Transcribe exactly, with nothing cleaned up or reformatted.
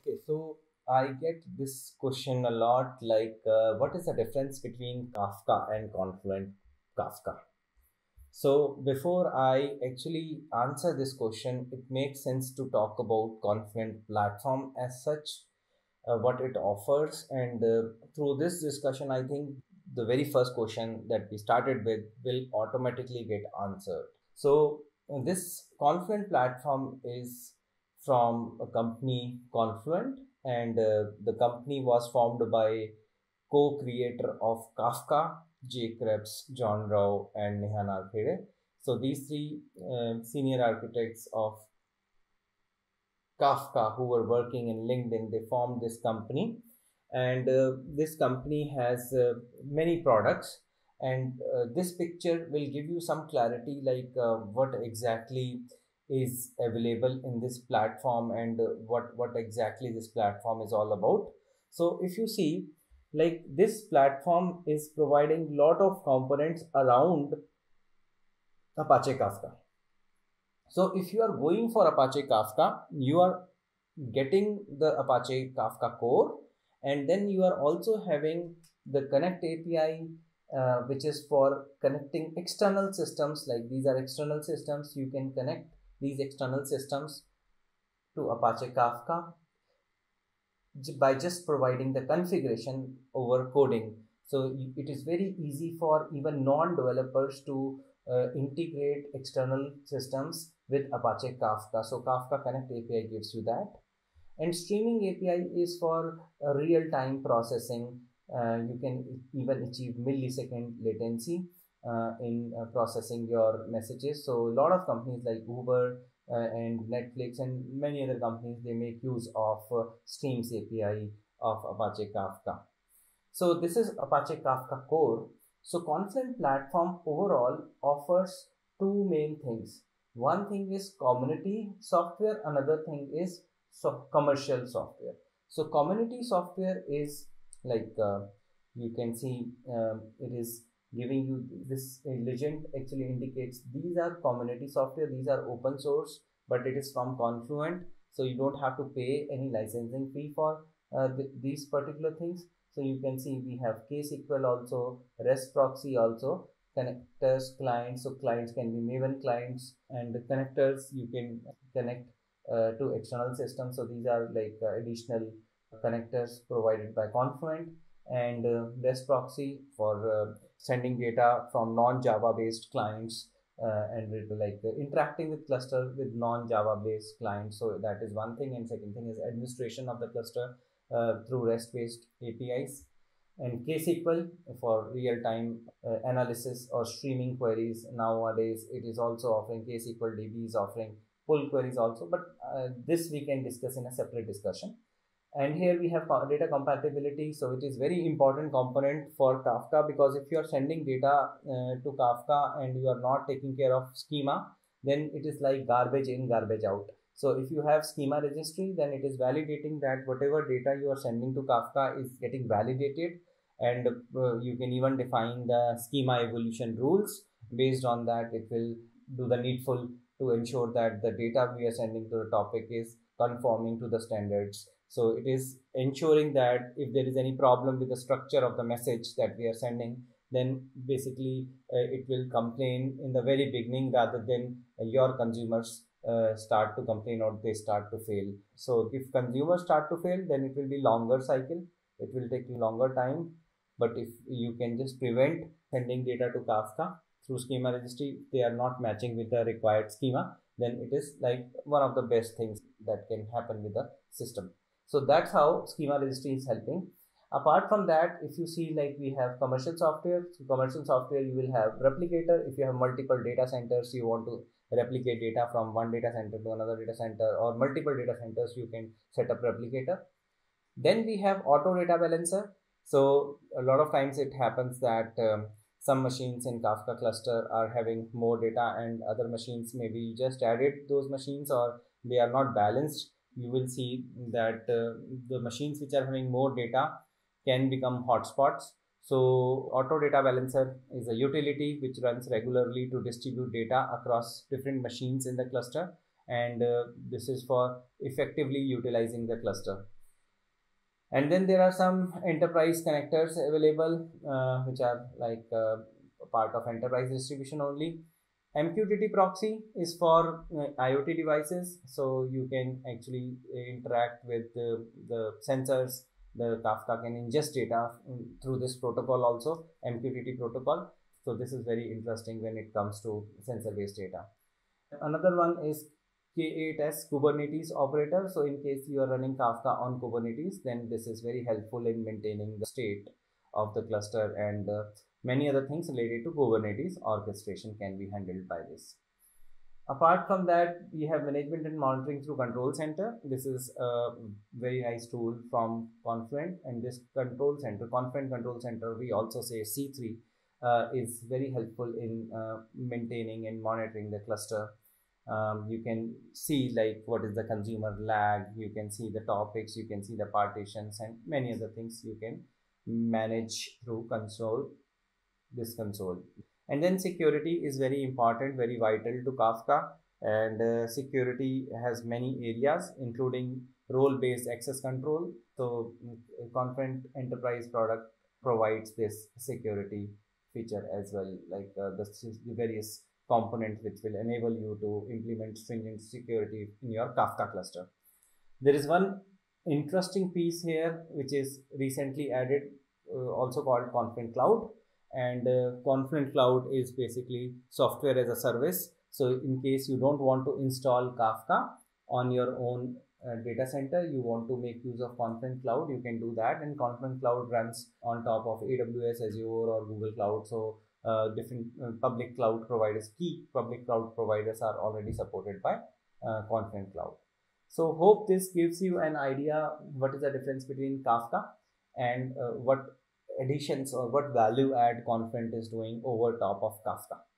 Okay, so I get this question a lot like, uh, what is the difference between Kafka and Confluent Kafka? So, before I actually answer this question, it makes sense to talk about Confluent platform as such, uh, what it offers, and uh, through this discussion, I think the very first question that we started with will automatically get answered. So, uh, this Confluent platform is from a company Confluent, and uh, the company was formed by co-creator of Kafka, Jay Krebs, John Rao, and Neha Narkhede. So these three uh, senior architects of Kafka who were working in LinkedIn, they formed this company, and uh, this company has uh, many products. And uh, this picture will give you some clarity, like uh, what exactly is available in this platform and uh, what what exactly this platform is all about. So if you see, like this platform is providing lot of components around Apache Kafka. So if you are going for Apache Kafka, you are getting the Apache Kafka core, and then you are also having the Connect A P I, uh, which is for connecting external systems. Like these are external systems, you can connect these external systems to Apache Kafka by just providing the configuration over coding. So it is very easy for even non-developers to uh, integrate external systems with Apache Kafka. So Kafka Connect A P I gives you that. And streaming A P I is for uh, real-time processing. Uh, you can even achieve millisecond latency uh, in uh, processing your messages. So a lot of companies like Uber uh, and Netflix and many other companies, they make use of uh, Streams A P I of Apache Kafka. So this is Apache Kafka core. So Confluent platform overall offers two main things. One thing is community software, another thing is so commercial software. So community software is like uh, you can see um, it is giving you this uh, legend actually indicates these are community software, these are open source, but it is from Confluent, so you don't have to pay any licensing fee for uh, th these particular things. So you can see we have KSQL also, REST proxy also, connectors, clients. So clients can be Maven clients, and the connectors you can connect uh, to external systems. So these are like uh, additional connectors provided by Confluent, and uh, REST proxy for uh, sending data from non-Java based clients uh, and like uh, interacting with cluster with non-Java based clients. So that is one thing, and second thing is administration of the cluster uh, through REST-based A P Is, and KSQL for real-time uh, analysis or streaming queries. Nowadays, it is also offering KSQL D B is offering pull queries also, but uh, this we can discuss in a separate discussion. And here we have data compatibility. So it is very important component for Kafka, because if you are sending data uh, to Kafka and you are not taking care of schema, then it is like garbage in, garbage out. So if you have schema registry, then it is validating that whatever data you are sending to Kafka is getting validated, and uh, you can even define the schema evolution rules. Based on that, it will do the needful to ensure that the data we are sending to the topic is conforming to the standards. So it is ensuring that if there is any problem with the structure of the message that we are sending, then basically uh, it will complain in the very beginning rather than uh, your consumers uh, start to complain or they start to fail. So if consumers start to fail, then it will be longer cycle. It will take longer time. But if you can just prevent sending data to Kafka through schema registry, they are not matching with the required schema, then it is like one of the best things that can happen with the system. So that's how schema registry is helping. Apart from that, if you see, like we have commercial software. So commercial software, you will have replicator. If you have multiple data centers, you want to replicate data from one data center to another data center, or multiple data centers, you can set up replicator. Then we have auto data balancer. So a lot of times it happens that um, some machines in Kafka cluster are having more data, and other machines maybe just added those machines, or they are not balanced. You will see that uh, the machines which are having more data can become hotspots. So auto data balancer is a utility which runs regularly to distribute data across different machines in the cluster, and uh, this is for effectively utilizing the cluster. And then there are some enterprise connectors available, uh, which are like uh, part of enterprise distribution only. M Q T T proxy is for uh, IoT devices, so you can actually interact with the, the sensors. The Kafka can ingest data through this protocol also, M Q T T protocol. So this is very interesting when it comes to sensor-based data. Another one is K eight S Kubernetes operator. So in case you are running Kafka on Kubernetes, then this is very helpful in maintaining the state of the cluster, and uh, many other things related to Kubernetes orchestration can be handled by this. Apart from that, we have management and monitoring through Control Center. This is a very nice tool from Confluent, and this Control Center, Confluent Control Center, we also say C three, uh, is very helpful in uh, maintaining and monitoring the cluster. Um, you can see like what is the consumer lag, you can see the topics, you can see the partitions, and many other things you can manage through console, this console. And then security is very important, very vital to Kafka, and uh, security has many areas including role-based access control. So Confluent Enterprise product provides this security feature as well, like uh, the, the various components which will enable you to implement stringent security in your Kafka cluster. There is one interesting piece here which is recently added, uh, also called Confluent Cloud. And uh, Confluent Cloud is basically software as a service. So in case you don't want to install Kafka on your own uh, data center, you want to make use of Confluent Cloud, you can do that. And Confluent Cloud runs on top of A W S, Azure, or Google Cloud. So uh, different uh, public cloud providers, key public cloud providers are already supported by uh, Confluent Cloud. So hope this gives you an idea what is the difference between Kafka and uh, what additions or what value add Confluent is doing over top of Kafka.